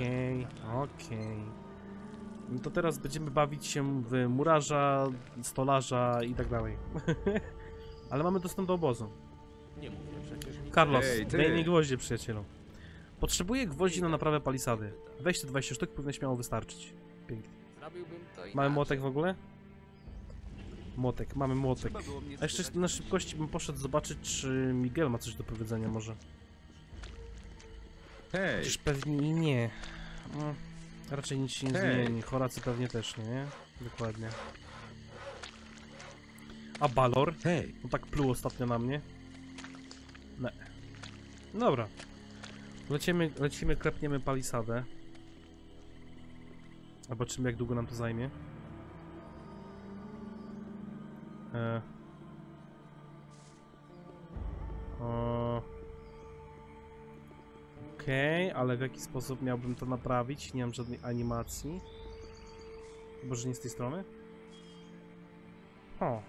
No to teraz będziemy bawić się w murarza, stolarza i tak dalej. Ale mamy dostęp do obozu. Nie mówię przecież nic. Carlos, Hej, ty. daj mi gwoździe, przyjacielu. Potrzebuję gwoździ na naprawę palisady. Weź te 20 sztuk, powinno śmiało wystarczyć. Pięknie. Zrobiłbym to Mamy inaczej. młotek w ogóle? Młotek, mamy młotek. Trzeba było mnie A jeszcze spytać. na szybkości bym poszedł zobaczyć, czy Miguel ma coś do powiedzenia może. hej, Chociaż pewnie i nie. No, raczej nic się nie Hej. zmieni. Horacy pewnie też nie? Dokładnie. A Balor? hej. On tak pluł ostatnio na mnie. Ne. Dobra. Lecimy, klepniemy palisadę. Zobaczymy, jak długo nam to zajmie. Okej, ale w jaki sposób miałbym to naprawić? Nie mam żadnej animacji. Chyba, że nie z tej strony? O.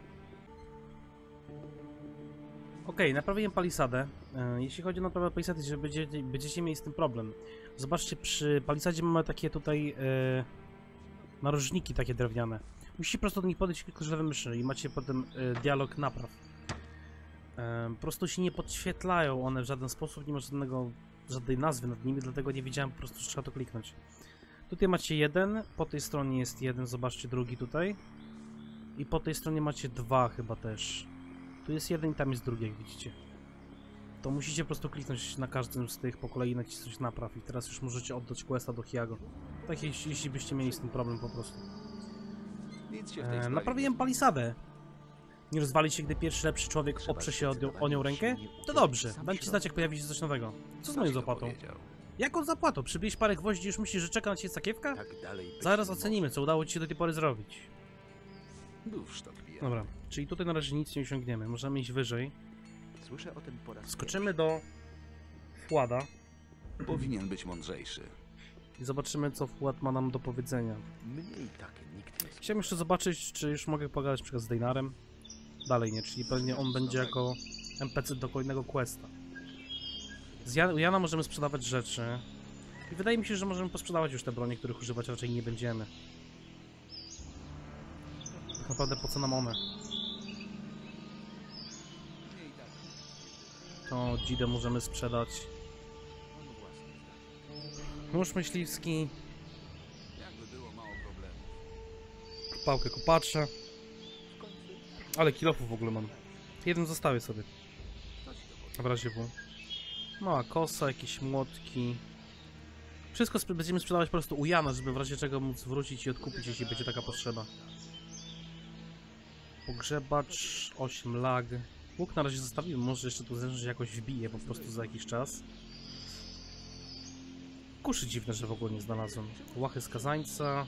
Okej, naprawiłem palisadę. Jeśli chodzi o naprawę palisady, że będziecie mieli z tym problem. Zobaczcie, przy palisadzie mamy takie tutaj narożniki takie drewniane. Musicie po prostu do nich podejść kilku żywym myszy i macie potem dialog napraw. Po prostu się nie podświetlają one w żaden sposób, nie ma żadnej nazwy nad nimi, dlatego nie wiedziałem po prostu, że trzeba to kliknąć. Tutaj macie jeden, po tej stronie jest jeden, zobaczcie drugi tutaj. I po tej stronie macie dwa chyba też. Tu jest jeden i tam jest drugi, jak widzicie. to musicie po prostu kliknąć na każdym z tych po kolei, nacisnąć napraw i teraz już możecie oddać questa do Hiago. Tak jeśli byście mieli z tym problem po prostu. Nic się w tej sprawie Naprawiłem palisadę. Nie rozwali się, gdy pierwszy lepszy człowiek Trzeba oprze się zdecydowanie o nią rękę? silnie To upewnić dobrze, sam dam ci środek. znać, jak pojawi się coś nowego. Co z moją Ktoś to zapłatą? powiedział. Jaką zapłatą? Przybyłeś parę gwoździ i już myślisz, że czeka na ciebie sakiewka? Tak dalej być Zaraz nie ocenimy, co udało ci się do tej pory zrobić. Był sztok pijany. Dobra, czyli tutaj na razie nic nie osiągniemy. Możemy iść wyżej. może. Słyszę o tym po raz Skoczymy do Włada Powinien być mądrzejszy. i zobaczymy, co Wład ma nam do powiedzenia. pierwszy. Mnie i tak nikt nie słucha. Chciałem jeszcze zobaczyć, czy już mogę pogadać przykład z Dejnarem. Dalej nie, czyli pewnie on będzie jako NPC do kolejnego questa. U Jana możemy sprzedawać rzeczy. I wydaje mi się, że możemy posprzedawać już te bronie, których używać raczej nie będziemy. Tak naprawdę po co nam one? To Dzidę możemy sprzedać. Nóż myśliwski, Jakby było mało problemów. pałkę kopacza. Ale kilofów w ogóle mam. Jeden zostawię sobie. W razie W. Mała kosa, jakieś młotki. Wszystko będziemy sprzedawać po prostu u Jana, żeby w razie czego móc wrócić i odkupić, jeśli będzie taka potrzeba. Pogrzebacz, 8 lag. Łuk na razie zostawimy, może jeszcze tu zależy, że jakoś wbije po prostu za jakiś czas. Kuszy dziwne, że w ogóle nie znalazłem. Łachy skazańca.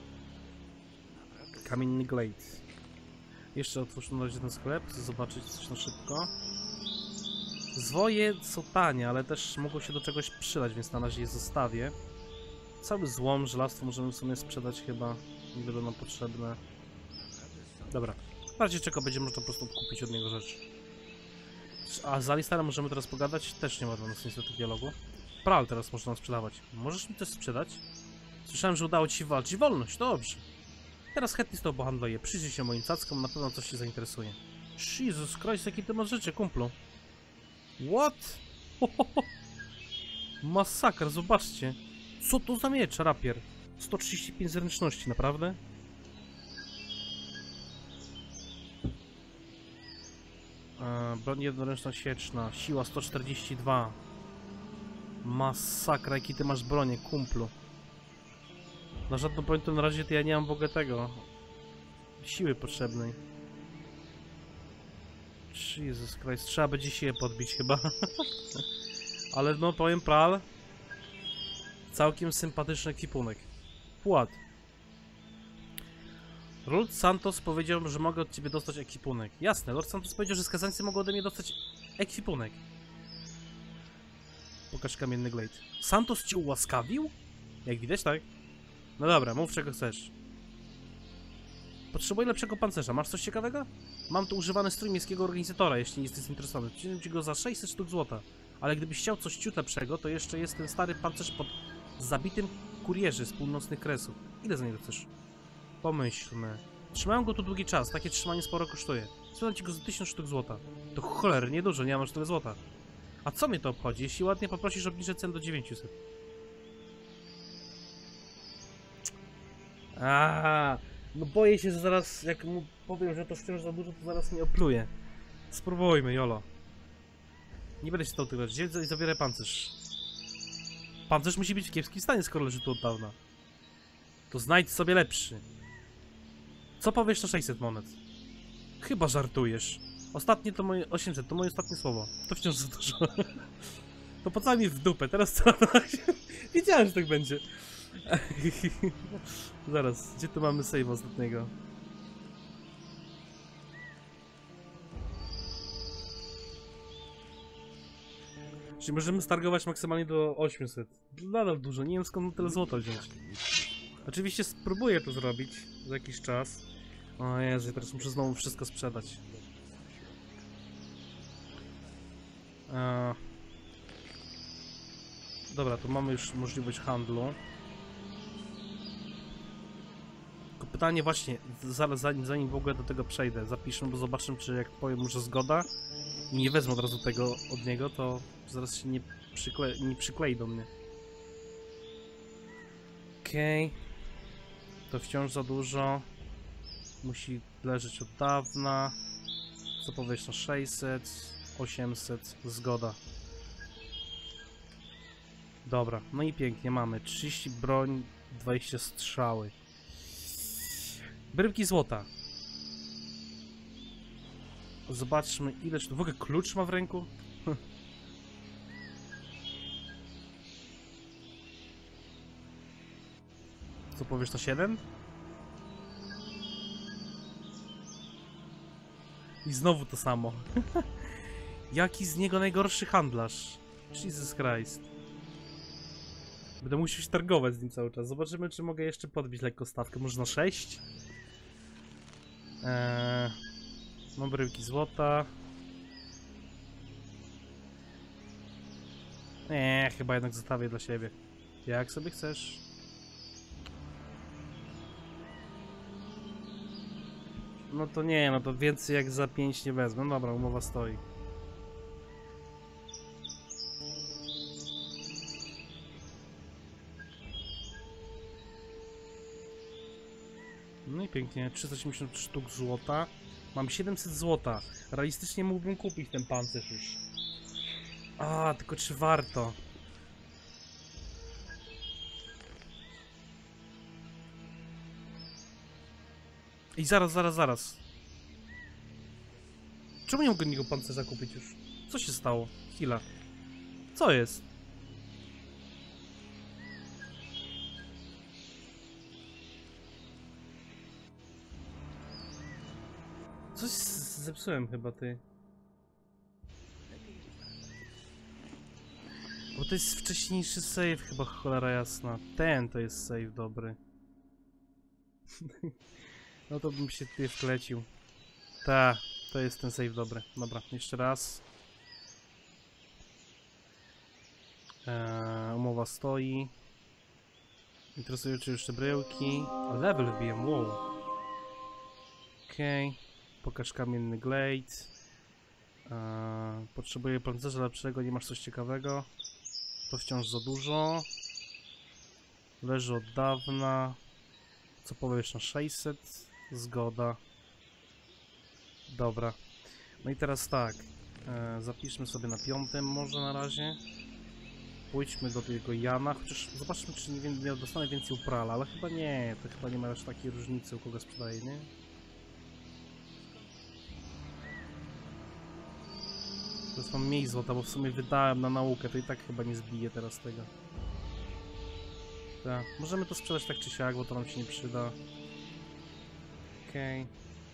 Kamienny glade. Jeszcze otwórz na razie ten sklep, chcę zobaczyć coś na szybko. Zwoje są tanie, ale też mogą się do czegoś przydać, więc na razie je zostawię. Cały złom, żelastwo możemy w sumie sprzedać chyba, nie będą nam potrzebne. Dobra, w razie czego będzie można po prostu kupić od niego rzeczy. A z Alistarem możemy teraz pogadać? Też nie ma dla nas niestety dialogu. Pral teraz można nam sprzedawać. Możesz mi coś sprzedać? Słyszałem, że udało ci się walczyć. Wolność, dobrze. Teraz chętnie z tobą pohandluję. Przyjrzyj się moim cackom, na pewno coś się zainteresuje. Jezus Christ, jakie ty masz rzeczy, kumplu. What? Masakra, zobaczcie. Co to za miecz, rapier? 135 zręczności, naprawdę? Broń jednoręczna sieczna, siła 142. Masakra, jaki ty masz bronię, kumplu. Na żadną broń to na razie to ja nie mam w ogóle tego siły potrzebnej. Jezus Christ, trzeba będzie się je podbić chyba. Ale no powiem Pral, całkiem sympatyczny ekwipunek. Płat. Lord Santos powiedział, że mogę od ciebie dostać ekwipunek. Jasne, Lord Santos powiedział, że skazańcy mogą ode mnie dostać ekwipunek. Pokaż kamienny glade. Santos cię ułaskawił? Jak widać, tak? No dobra, mów czego chcesz. Potrzebuję lepszego pancerza. Masz coś ciekawego? Mam tu używany strój miejskiego organizatora, jeśli jesteś zainteresowany. Przyniosę ci go za 600 sztuk złota. Ale gdybyś chciał coś ciut lepszego, to jeszcze jest ten stary pancerz pod zabitym kurierzy z północnych kresów. Ile za niego chcesz? Pomyślmy. Trzymałem go tu długi czas, takie trzymanie sporo kosztuje. Sprzedam ci go za 1000 sztuk złota. To cholery, niedużo, nie mam tyle złota. A co mnie to obchodzi? Jeśli ładnie poprosisz, obniżę cenę do 900. No boję się, że zaraz, jak mu powiem, że to wciąż za dużo, to zaraz mnie opluje. Spróbujmy, jolo. Nie będę się stał tyle. Wziąć i zabierę pancerz. Pancerz musi być w kiepskim stanie, skoro leży tu od dawna. To znajdź sobie lepszy. Co powiesz na 600 monet? Chyba żartujesz. Ostatnie to moje 800, to moje ostatnie słowo. To wciąż za dużo. To po co mi w dupę, teraz co? Wiedziałem, że tak będzie. Zaraz, gdzie tu mamy save ostatniego? Czyli możemy stargować maksymalnie do 800. Nadal dużo, nie wiem skąd tyle złota wziąć. Oczywiście spróbuję to zrobić za jakiś czas. O Jezu, teraz muszę znowu wszystko sprzedać. Dobra, tu mamy już możliwość handlu. Tylko pytanie właśnie, zanim w ogóle do tego przejdę, zapiszę, bo zobaczymy, czy jak powiem mu, że zgoda i nie wezmę od razu tego od niego, to zaraz się nie przyklei do mnie. Okej. To wciąż za dużo. Musi leżeć od dawna. Co powiesz na 600? 800, zgoda. Dobra, no i pięknie, mamy 30 broń, 20 strzały. Bryłki złota. Zobaczmy, ile... W ogóle klucz ma w ręku? Co powiesz, to 7? I znowu to samo. Jaki z niego najgorszy handlarz? Jesus Christ. Będę musiał się targować z nim cały czas. Zobaczymy, czy mogę jeszcze podbić lekko stawkę. Może na 6? Mam bryłki złota. Nie, chyba jednak zostawię dla siebie. Jak sobie chcesz. No to nie, no to więcej jak za 5 nie wezmę. No dobra, umowa stoi. No i pięknie, 380 sztuk złota. Mam 700 złota. Realistycznie mógłbym kupić ten pancerz już. A, tylko czy warto? I zaraz. Czemu nie mogę niego pancerza kupić już? Co się stało? Chwila. Co jest? Coś zepsułem chyba, ty. Bo to jest wcześniejszy save chyba, cholera jasna. Ten to jest save dobry. No to bym się tutaj wklecił. Ta, to jest ten save dobry. Dobra, jeszcze raz. Umowa stoi. Interesują cię jeszcze bryłki. O, level wbiłem, wow. Okej. Pokaż kamienny glade. Potrzebuję pancerza lepszego, nie masz coś ciekawego. To wciąż za dużo. Leży od dawna. Co powiesz na 600? Zgoda. Dobra. No i teraz tak. Zapiszmy sobie na 5 może na razie. Pójdźmy do tego Jana, chociaż zobaczmy, czy nie dostanę więcej uprala, ale chyba nie. To chyba nie ma aż takiej różnicy, u kogo sprzedaje, nie? Teraz mam mniej złota, bo w sumie wydałem na naukę, to i tak chyba nie zbije teraz tego. Tak, możemy to sprzedać tak czy siak, bo to nam się nie przyda. Okej.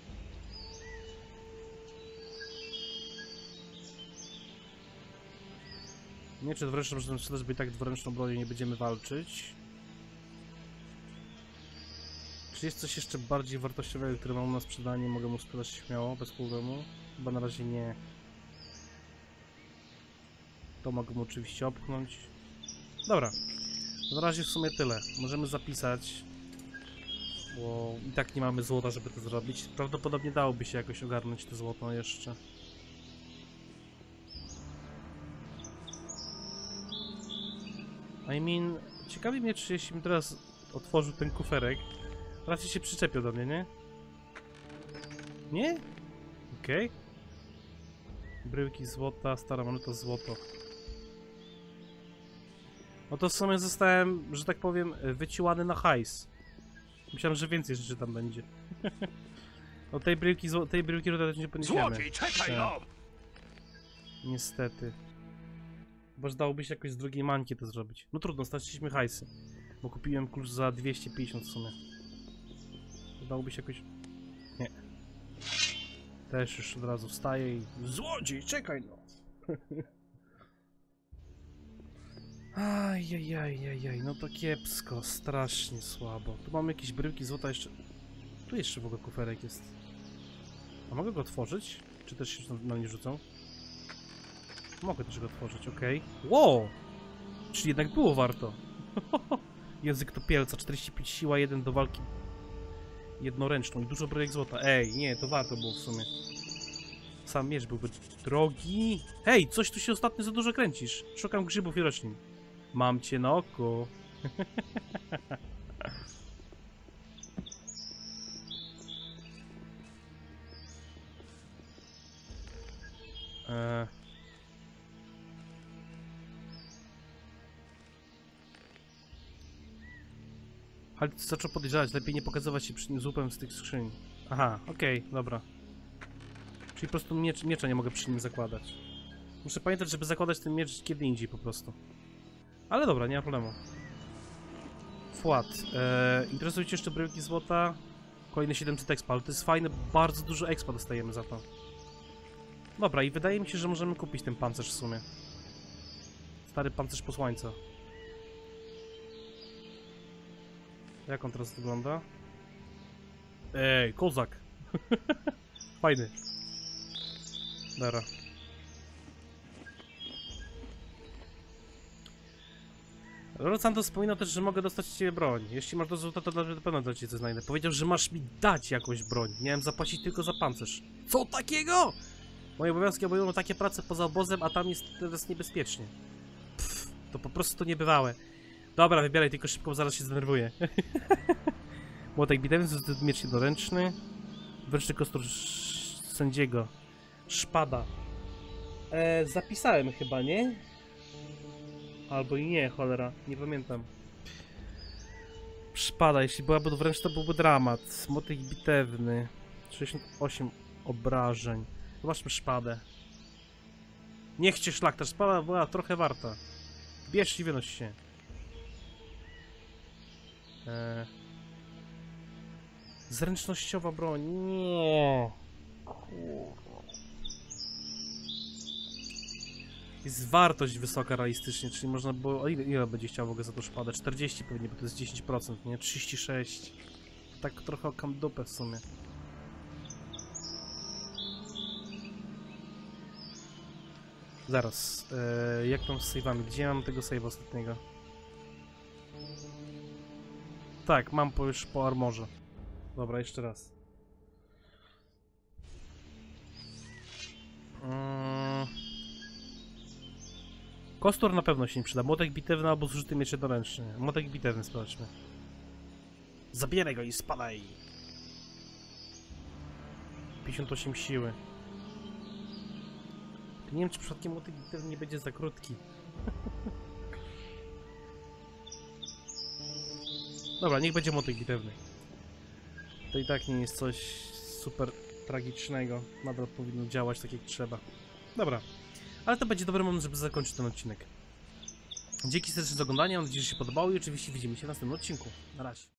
Nie, czy dwuręczną możemy sprzedać, bo i tak dwuręczną bronią nie będziemy walczyć. Czy jest coś jeszcze bardziej wartościowego, które mam na sprzedanie? Mogę mu sprzedać śmiało, bez problemu. Chyba na razie nie. To mogę mu oczywiście opchnąć. Dobra. Na razie w sumie tyle. Możemy zapisać. Bo i tak nie mamy złota, żeby to zrobić. Prawdopodobnie dałoby się jakoś ogarnąć to złoto jeszcze. I mean, ciekawi mnie, czy jeśli bym teraz otworzył ten kuferek, raczej się przyczepią do mnie, nie? Nie? Okej. Bryłki złota, stara moneta złoto. No to w sumie zostałem, że tak powiem, wyciłany na hajs. Myślałem, że więcej rzeczy tam będzie. No tej bryłki też nie poniesiemy. Złodziej, czekaj no! Niestety. Bo dałoby się jakoś z drugiej mańki to zrobić. No trudno, straciliśmy hajsy. Bo kupiłem klucz za 250 w sumie. Dałoby się jakoś... Nie. Też już od razu wstaję i... Złodziej, czekaj no! Ajajajajaj, no to kiepsko, strasznie słabo. Tu mamy jakieś bryłki złota jeszcze... Tu jeszcze w ogóle kuferek jest. A mogę go otworzyć? Czy też się na mnie rzucą? Mogę też go otworzyć, okej. Wow! Czyli jednak było warto. Język topielca, 45 siła, 1 do walki jednoręczną i dużo bryłek złota. Ej, nie, to warto było w sumie. Sam miecz byłby drogi. Hej, coś tu się ostatnio za dużo kręcisz. Szukam grzybów i roślin. Mam cię na oku. Ale zaczął podejrzewać, lepiej nie pokazywać się przy nim z łupem z tych skrzyń. Aha, okej, dobra. Czyli po prostu miecza nie mogę przy nim zakładać. Muszę pamiętać, żeby zakładać ten miecz kiedy indziej po prostu. Ale dobra, nie ma problemu. Fłat. Interesują cię jeszcze bryłki złota. Kolejne 700 expa, ale to jest fajne, bardzo dużo expa dostajemy za to. Dobra, i wydaje mi się, że możemy kupić ten pancerz w sumie. Stary pancerz posłańca. Jak on teraz wygląda? Ej, kozak! Fajny. Dobra. Lord Santos wspominał też, że mogę dostać ciebie broń. Jeśli masz do złota, to na pewno dla ciebie coś znajdę. Powiedział, że masz mi dać jakąś broń. Miałem zapłacić tylko za pancerz. Co takiego? Moje obowiązki obejmują takie prace poza obozem, a tam jest teraz niebezpiecznie. Pff, to po prostu niebywałe. Dobra, wybieraj tylko szybko, zaraz się zdenerwuję. Młotek bitewny, miecz jednoręczny. Wreszcie kostur sędziego. Szpada. Zapisałem chyba, nie? Albo i nie, cholera, nie pamiętam. Szpada, jeśli byłaby wręcz, to byłby dramat. Motyk bitewny. 68 obrażeń. Zobaczmy szpadę. Niech cię szlak, ta szpada była trochę warta. Bierz i wynoś się. Zręcznościowa broń. Nie. Kurwa. Jest wartość wysoka realistycznie, czyli można było... O ile będzie chciał w ogóle za to szpadę? 40 pewnie, bo to jest 10%, nie? 36. Tak trochę okam dupę w sumie. Zaraz. Jak tam z save'ami? Gdzie mam tego save'a ostatniego? Tak, mam już po armorze. Dobra, jeszcze raz. Kostur na pewno się nie przyda. Młotek bitewny albo zużyty miecz jednoręczny. Młotek bitewny, sprawdźmy. Zabieraj go i spadaj! 58 siły. Nie wiem, czy przypadkiem młotek bitewny nie będzie za krótki. Dobra, niech będzie młotek bitewny. To i tak nie jest coś super tragicznego. Nadal powinno działać tak jak trzeba. Dobra. Ale to będzie dobry moment, żeby zakończyć ten odcinek. Dzięki serdecznie za oglądanie, mam nadzieję, że się podobało i oczywiście widzimy się w następnym odcinku. Na razie.